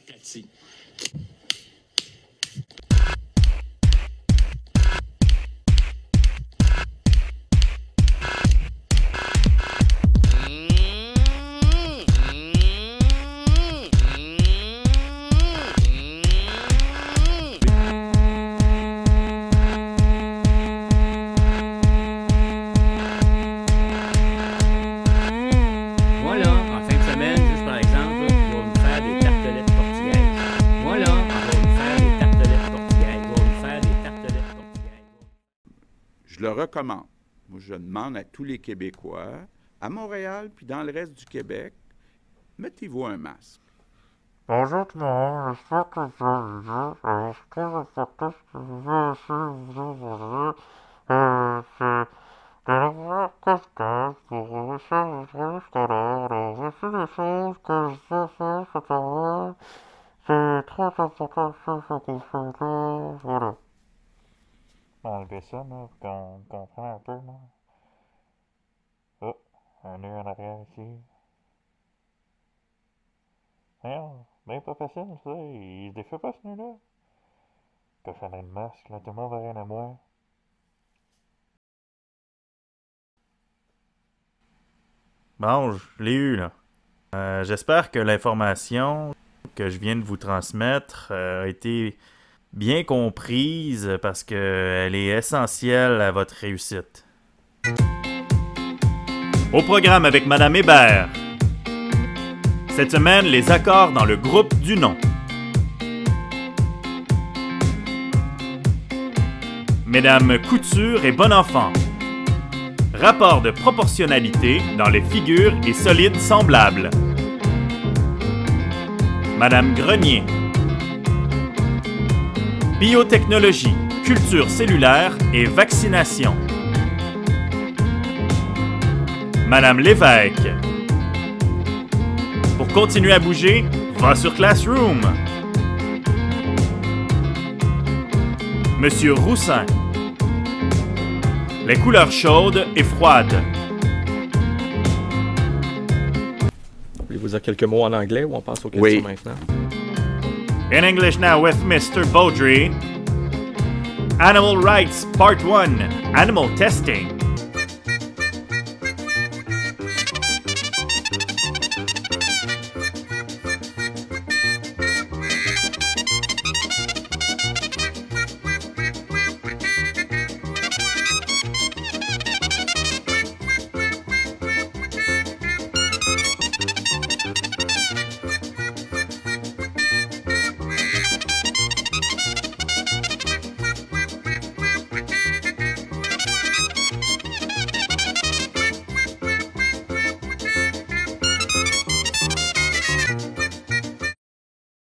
Cathy. Je le recommande. Moi, je demande à tous les Québécois, à Montréal puis dans le reste du Québec, mettez-vous un masque. Bonjour tout le monde, j'espère que vous allez bien. Alors, c'est très important ce que je vais essayer de vous envoyer. C'est de l'avoir podcast pour réussir votre installeur. Alors, voici les choses que je peux faire cette année. C'est très important de faire ce qu'on fait là. Voilà. Enlevez ça, là, qu'on comprenne un peu, là. Oh, on est en arrière ici. Voyons, ben pas facile, ça. Il se défait pas, celui-là. Que faire le masque, là, tout le monde va rien à moi. Bon, je l'ai eu, là. J'espère que l'information que je viens de vous transmettre a été bien comprise parce qu'elle est essentielle à votre réussite. Au programme avec Madame Hébert. Cette semaine, les accords dans le groupe du nom. Mesdames Couture et Bonenfant. Rapport de proportionnalité dans les figures et solides semblables. Madame Grenier. Biotechnologie, culture cellulaire et vaccination. Madame Lévesque. Pour continuer à bouger, va sur Classroom. Monsieur Roussin. Les couleurs chaudes et froides. Voulez-vous dire quelques mots en anglais ou on passe aux questions maintenant? In English now with Mr. Beaudry. Animal Rights Part 1. Animal Testing.